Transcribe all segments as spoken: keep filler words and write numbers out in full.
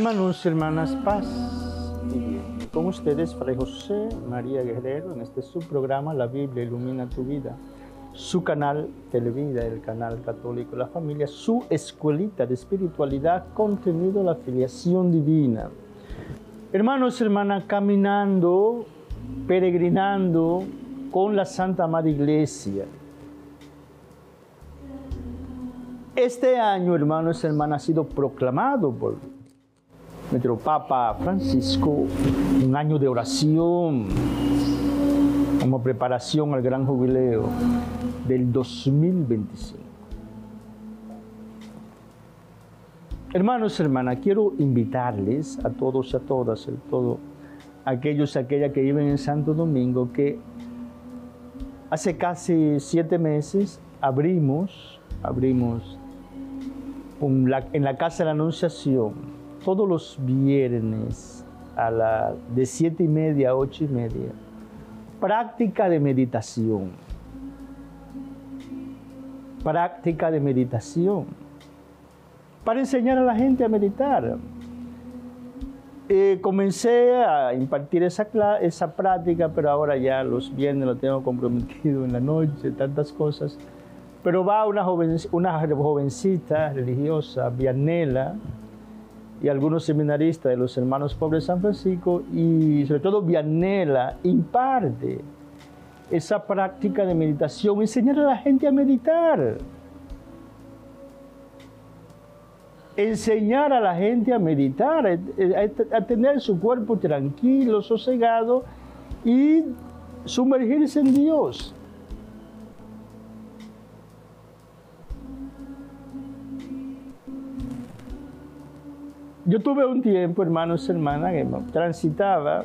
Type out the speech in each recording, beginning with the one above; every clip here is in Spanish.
Hermanos y hermanas, paz y bien. Con ustedes, Fray José María Guerrero, en este subprograma La Biblia Ilumina Tu Vida, su canal Televida, el canal católico de la familia, su escuelita de espiritualidad, contenido la filiación divina. Hermanos y hermanas, caminando, peregrinando con la Santa Madre Iglesia. Este año, hermanos y hermanas, ha sido proclamado por nuestro Papa Francisco un año de oración como preparación al gran jubileo del dos mil veinticinco. Hermanos y hermanas, quiero invitarles a todos y a todas, a todos aquellos y aquellas que viven en Santo Domingo, que hace casi siete meses abrimos, abrimos un, la, en la Casa de la Anunciación, todos los viernes a la, de siete y media a ocho y media, práctica de meditación. Práctica de meditación. Para enseñar a la gente a meditar. Eh, comencé a impartir esa, esa práctica, pero ahora ya los viernes lo tengo comprometido en la noche, tantas cosas. Pero va una, joven, una jovencita religiosa, Vianela, y algunos seminaristas de los Hermanos Pobres de San Francisco, y sobre todo Vianela imparte esa práctica de meditación, enseñar a la gente a meditar. Enseñar a la gente a meditar, a, a, a tener su cuerpo tranquilo, sosegado y sumergirse en Dios. Yo tuve un tiempo, hermanos y hermanas, que transitaba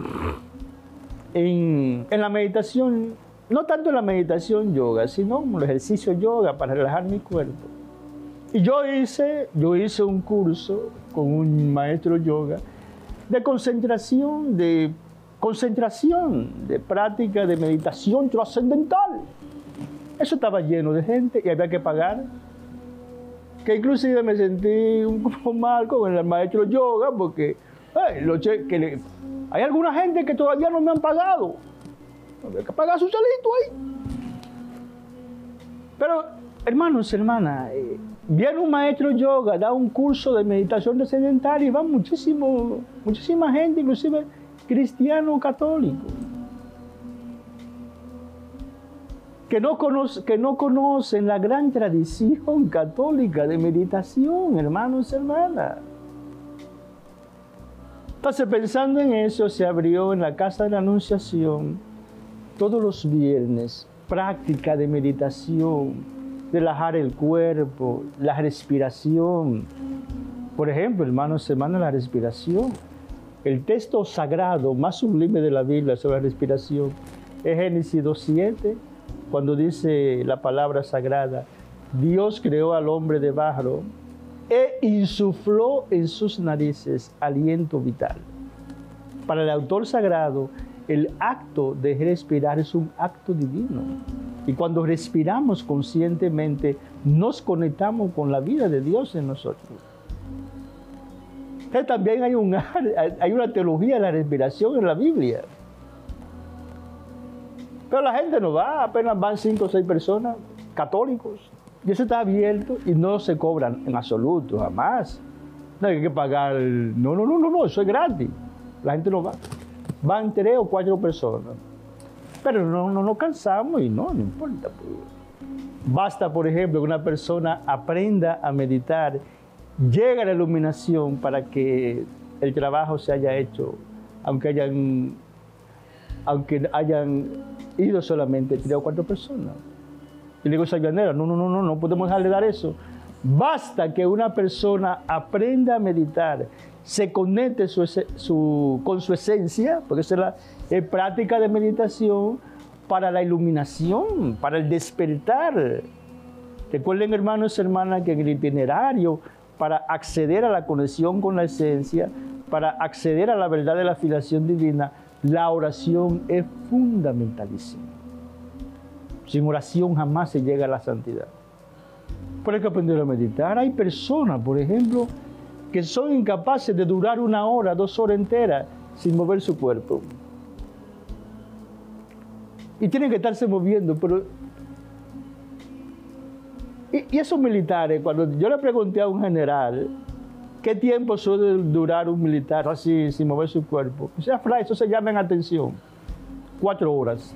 en, en la meditación, no tanto en la meditación yoga, sino en el ejercicio yoga para relajar mi cuerpo. Y yo hice, yo hice un curso con un maestro yoga de concentración, de concentración, de práctica de meditación trascendental. Eso estaba lleno de gente y había que pagar. Que inclusive me sentí un poco mal con el maestro yoga porque hey, lo che, que le, hay alguna gente que todavía no me han pagado. Hay que pagar su salito ahí. Pero, hermanos y hermanas, eh, viene un maestro yoga, da un curso de meditación trascendental y va muchísimo, muchísima gente, inclusive cristiano católico, que no, conoce, que no conocen la gran tradición católica de meditación, hermanos y hermanas. Entonces, pensando en eso, se abrió en la Casa de la Anunciación todos los viernes práctica de meditación, relajar el cuerpo, la respiración. Por ejemplo, hermanos y hermanas, la respiración. El texto sagrado más sublime de la Biblia sobre la respiración es Génesis dos siete. Cuando dice la palabra sagrada, Dios creó al hombre de barro e insufló en sus narices aliento vital. Para el autor sagrado, el acto de respirar es un acto divino. Y cuando respiramos conscientemente, nos conectamos con la vida de Dios en nosotros. Entonces, también hay, un, hay una teología de la respiración en la Biblia. Pero la gente no va, apenas van cinco o seis personas, católicos. Y eso está abierto y no se cobran en absoluto, jamás. No hay que pagar, no, no, no, no, no, eso es gratis. La gente no va. Van tres o cuatro personas. Pero no, no nos cansamos y no, no importa. Basta, por ejemplo, que una persona aprenda a meditar, llegue a la iluminación para que el trabajo se haya hecho, aunque hayan, aunque hayan ido solamente tres o cuatro personas. Y le digo a esa llanera, no, no, no, no, no podemos dejarle dar eso. Basta que una persona aprenda a meditar, se conecte su, su, con su esencia, porque esa es la es práctica de meditación para la iluminación, para el despertar. Recuerden, hermanos y hermanas, que en el itinerario para acceder a la conexión con la esencia, para acceder a la verdad de la filiación divina, la oración es fundamentalísima. Sin oración jamás se llega a la santidad. Pero hay que aprender a meditar. Hay personas, por ejemplo, que son incapaces de durar una hora, dos horas enteras sin mover su cuerpo. Y tienen que estarse moviendo, pero... Y, y esos militares, cuando yo le pregunté a un general, ¿qué tiempo suele durar un militar así, sin mover su cuerpo? O sea, Fray, eso se llama en atención. Cuatro horas.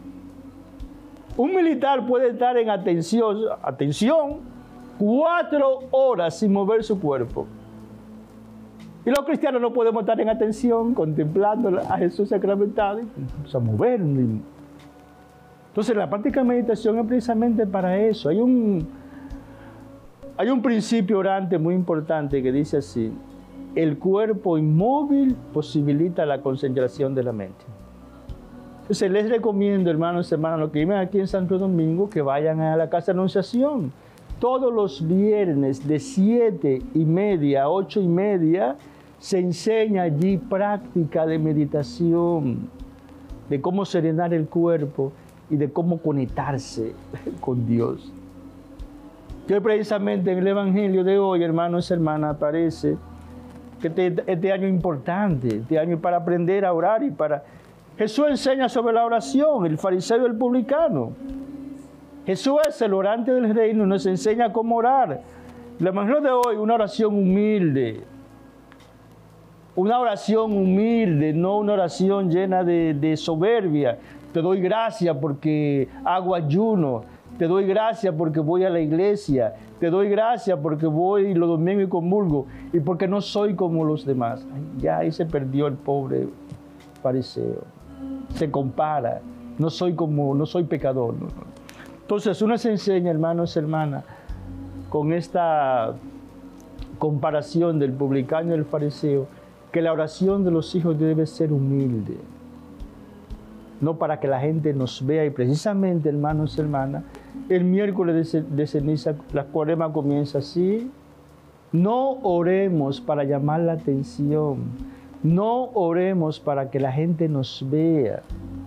Un militar puede estar en atención, atención, cuatro horas sin mover su cuerpo. Y los cristianos no podemos estar en atención, contemplando a Jesús sacramentado, y a movernos. Entonces, la práctica de meditación es precisamente para eso. Hay un, hay un principio orante muy importante que dice así: el cuerpo inmóvil posibilita la concentración de la mente. Entonces, les recomiendo, hermanos y hermanas, los que viven aquí en Santo Domingo, que vayan a la Casa de Anunciación. Todos los viernes de siete y media a ocho y media se enseña allí práctica de meditación, de cómo serenar el cuerpo y de cómo conectarse con Dios. Que precisamente en el Evangelio de hoy, hermanos y hermanas, aparece que este, este año es importante, este año es para aprender a orar y para... Jesús enseña sobre la oración, el fariseo y el publicano. Jesús es el orante del reino y nos enseña cómo orar. El Evangelio de hoy, una oración humilde. Una oración humilde, no una oración llena de, de soberbia. Te doy gracias porque hago ayuno. Te doy gracias porque voy a la iglesia. Te doy gracias porque voy los domingos y comulgo. Y porque no soy como los demás. Ay, ya ahí se perdió el pobre fariseo. Se compara. No soy como, no soy pecador. No, no. Entonces uno se enseña, hermanos y hermanas, con esta comparación del publicano y del fariseo, que la oración de los hijos debe ser humilde. No para que la gente nos vea. Y precisamente, hermanos y hermanas, el miércoles de, de ceniza, la cuaresma comienza así. No oremos para llamar la atención. No oremos para que la gente nos vea.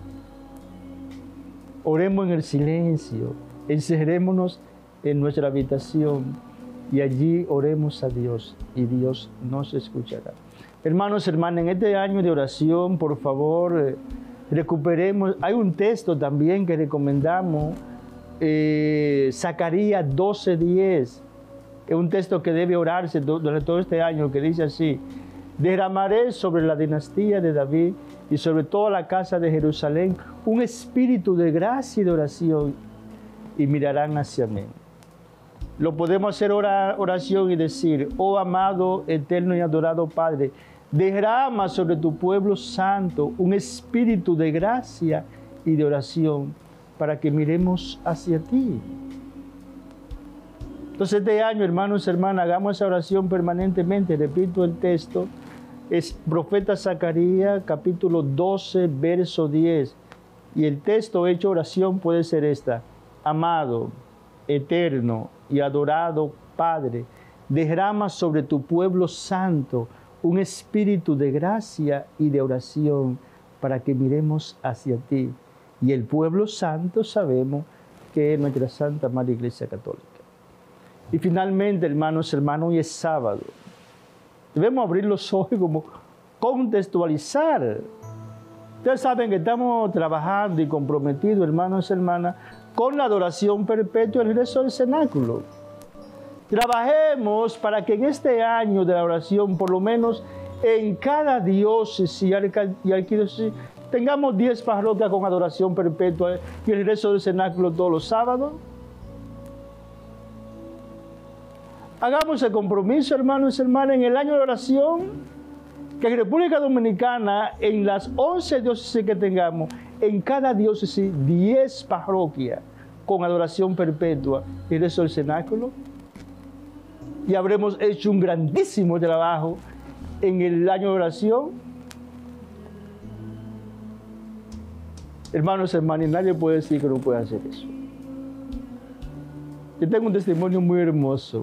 Oremos en el silencio. Encerrémonos en nuestra habitación y allí oremos a Dios y Dios nos escuchará. Hermanos, hermanas, en este año de oración, por favor, eh, recuperemos. Hay un texto también que recomendamos, eh, Zacarías doce diez. Es un texto que debe orarse durante todo este año, que dice así: derramaré sobre la dinastía de David y sobre toda la casa de Jerusalén un espíritu de gracia y de oración, y mirarán hacia mí. Lo podemos hacer oración y decir: oh amado, eterno y adorado Padre, derrama sobre tu pueblo santo un espíritu de gracia y de oración para que miremos hacia ti. Entonces este año, hermanos y hermanas, hagamos esa oración permanentemente. Repito el texto, es profeta Zacarías, capítulo doce, verso diez. Y el texto hecho oración puede ser esta: amado, eterno y adorado Padre, derrama sobre tu pueblo santo un espíritu de gracia y de oración para que miremos hacia ti. Y el pueblo santo sabemos que es nuestra Santa Madre Iglesia Católica. Y finalmente, hermanos, hermanos, hoy es sábado. Debemos abrir los ojos y como contextualizar. Ustedes saben que estamos trabajando y comprometidos, hermanos y hermanas, con la adoración perpetua del regreso del cenáculo. Trabajemos para que en este año de la oración, por lo menos en cada diócesis y arquidiócesis, tengamos diez parroquias con adoración perpetua y el regreso del cenáculo todos los sábados. Hagamos el compromiso, hermanos y hermanas, en el año de oración, que en República Dominicana, en las once diócesis que tengamos, en cada diócesis, diez parroquias con adoración perpetua y el regreso del cenáculo. Y habremos hecho un grandísimo trabajo en el año de oración. Hermanos y hermanas, nadie puede decir que no puede hacer eso. Yo tengo un testimonio muy hermoso.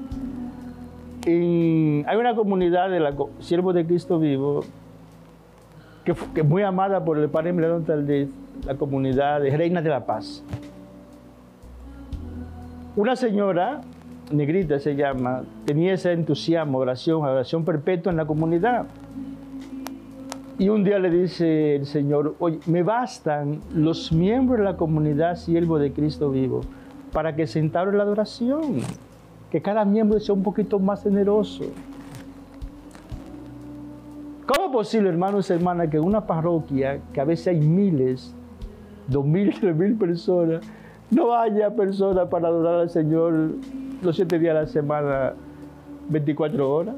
En, hay una comunidad de los Siervos de Cristo Vivo que, que es muy amada por el Padre Emiliano Taldez, la comunidad de Reinas de la Paz. Una señora Negrita se llama, tenía ese entusiasmo, oración, oración perpetua en la comunidad. Y un día le dice el Señor, oye, me bastan los miembros de la comunidad siervo de Cristo vivo para que se instaure la adoración, que cada miembro sea un poquito más generoso. ¿Cómo es posible, hermanos y hermanas, que en una parroquia, que a veces hay miles, dos mil, tres mil personas, no haya personas para adorar al Señor los siete días de la semana, veinticuatro horas?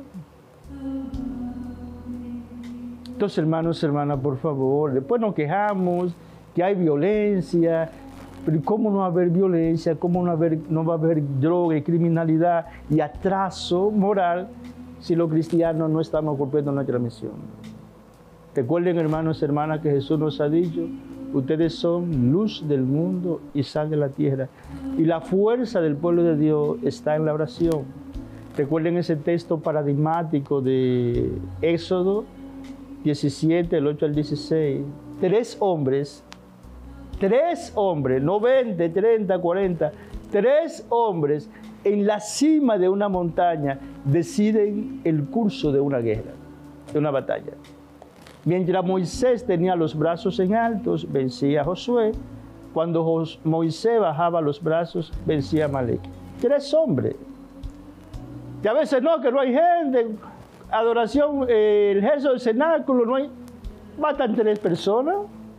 Entonces, hermanos y hermanas, por favor, después nos quejamos que hay violencia, pero ¿cómo no va a haber violencia? ¿Cómo no, haber, no va a haber droga y criminalidad y atraso moral si los cristianos no estamos cumpliendo nuestra misión? Recuerden, hermanos y hermanas, que Jesús nos ha dicho, ustedes son luz del mundo y sal de la tierra. Y la fuerza del pueblo de Dios está en la oración. Recuerden ese texto paradigmático de Éxodo diecisiete, el ocho al dieciséis. Tres hombres, tres hombres, no veinte, treinta, cuarenta, tres hombres en la cima de una montaña deciden el curso de una guerra, de una batalla. Mientras Moisés tenía los brazos en altos, vencía a Josué. Cuando Jos- Moisés bajaba los brazos, vencía a Amalek. Tres hombres. Y a veces no, que no hay gente, adoración, eh, el gesto del cenáculo, no hay. Matan tres personas.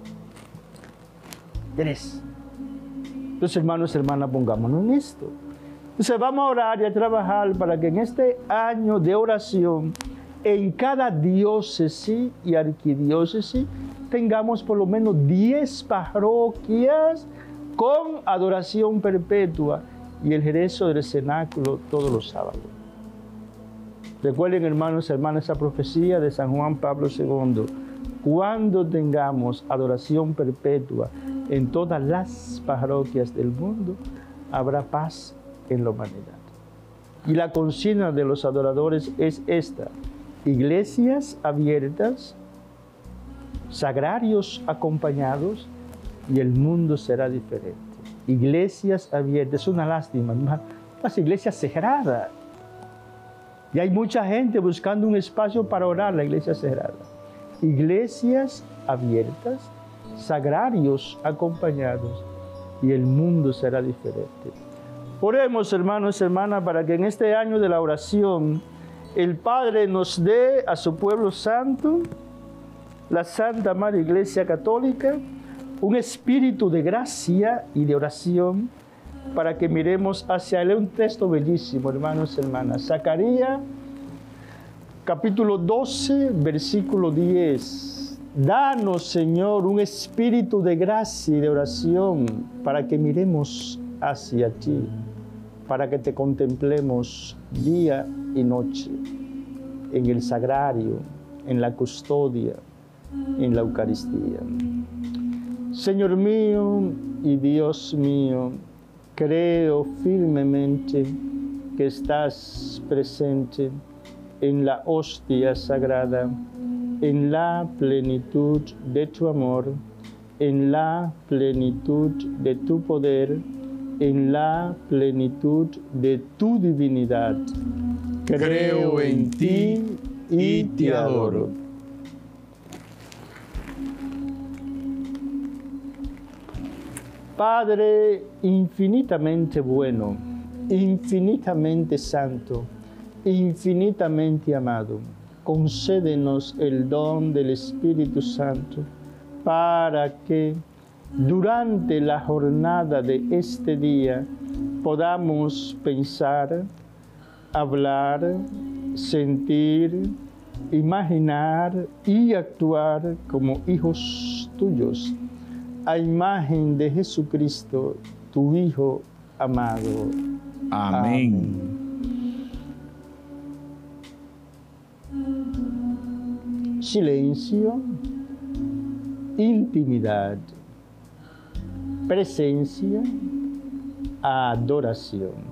Tres. Entonces, hermanos y hermanas, pongámonos en esto. Entonces, vamos a orar y a trabajar para que en este año de oración, en cada diócesis y arquidiócesis, tengamos por lo menos diez parroquias con adoración perpetua y el rezo del cenáculo todos los sábados. Recuerden, hermanos y hermanas, esa profecía de San Juan Pablo segundo. Cuando tengamos adoración perpetua en todas las parroquias del mundo, habrá paz en la humanidad. Y la consigna de los adoradores es esta: iglesias abiertas, sagrarios acompañados, y el mundo será diferente. Iglesias abiertas, es una lástima, hermano, las iglesias cerradas. Y hay mucha gente buscando un espacio para orar, la iglesia cerrada. Iglesias abiertas, sagrarios acompañados, y el mundo será diferente. Oremos, hermanos y hermanas, para que en este año de la oración el Padre nos dé a su pueblo santo, la Santa Madre Iglesia Católica, un espíritu de gracia y de oración, para que miremos hacia él. Un texto bellísimo, hermanos y hermanas. Zacarías, capítulo doce, versículo diez. Danos, Señor, un espíritu de gracia y de oración, para que miremos hacia ti, para que te contemplemos día y noche, en el sagrario, en la custodia, en la Eucaristía. Señor mío y Dios mío, creo firmemente que estás presente en la hostia sagrada, en la plenitud de tu amor, en la plenitud de tu poder, en la plenitud de tu divinidad. Creo en ti y te adoro. Padre infinitamente bueno, infinitamente santo, infinitamente amado, concédenos el don del Espíritu Santo para que durante la jornada de este día podamos pensar, hablar, sentir, imaginar y actuar como hijos tuyos, a imagen de Jesucristo, tu Hijo amado. Amén. Amén. Silencio, intimidad, presencia, adoración.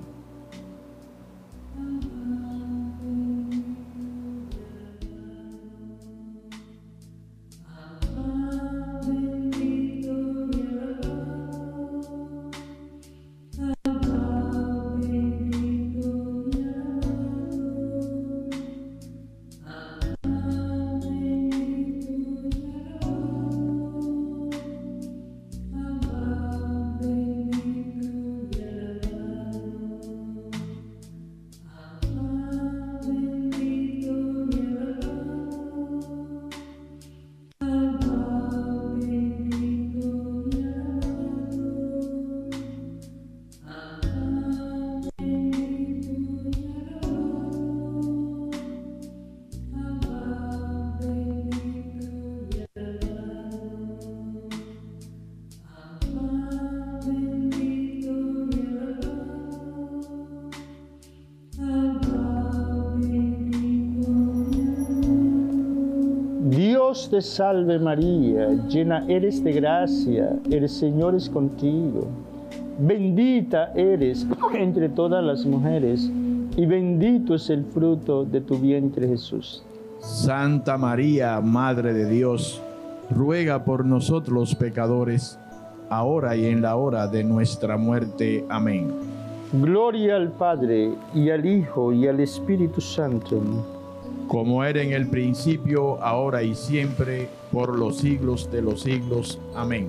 Dios te salve María, llena eres de gracia, el Señor es contigo. Bendita eres entre todas las mujeres, y bendito es el fruto de tu vientre Jesús. Santa María, Madre de Dios, ruega por nosotros los pecadores, ahora y en la hora de nuestra muerte. Amén. Gloria al Padre, y al Hijo, y al Espíritu Santo. Como era en el principio, ahora y siempre, por los siglos de los siglos. Amén.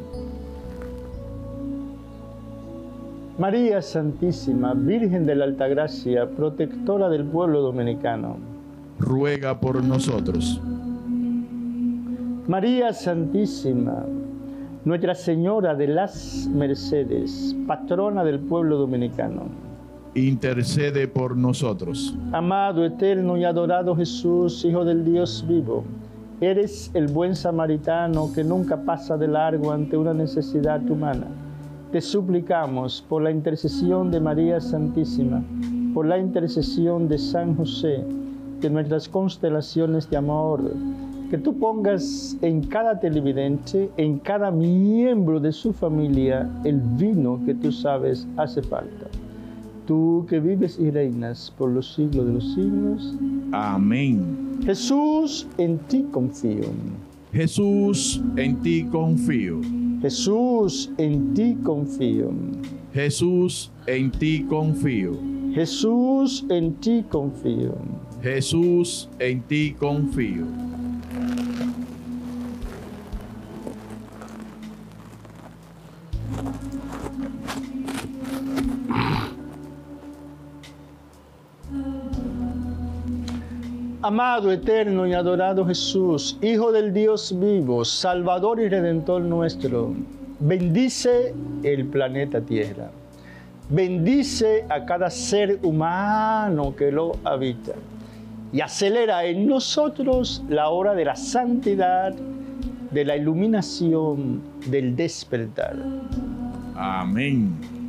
María Santísima, Virgen de la Altagracia, protectora del pueblo dominicano, ruega por nosotros. María Santísima, Nuestra Señora de las Mercedes, patrona del pueblo dominicano, intercede por nosotros. Amado, eterno y adorado Jesús, Hijo del Dios vivo, eres el buen samaritano que nunca pasa de largo ante una necesidad humana. Te suplicamos por la intercesión de María Santísima, por la intercesión de San José, de nuestras constelaciones de amor, que tú pongas en cada televidente, en cada miembro de su familia, el vino que tú sabes hace falta. Tú que vives y reinas por los siglos de los siglos. Amén. Jesús, en ti confío. Jesús, en ti confío. Jesús, en ti confío. Jesús, en ti confío. Jesús, en ti confío. Jesús, en ti confío. Amado, eterno y adorado Jesús, Hijo del Dios vivo, Salvador y Redentor nuestro, bendice el planeta Tierra. Bendice a cada ser humano que lo habita y acelera en nosotros la hora de la santidad, de la iluminación, del despertar. Amén.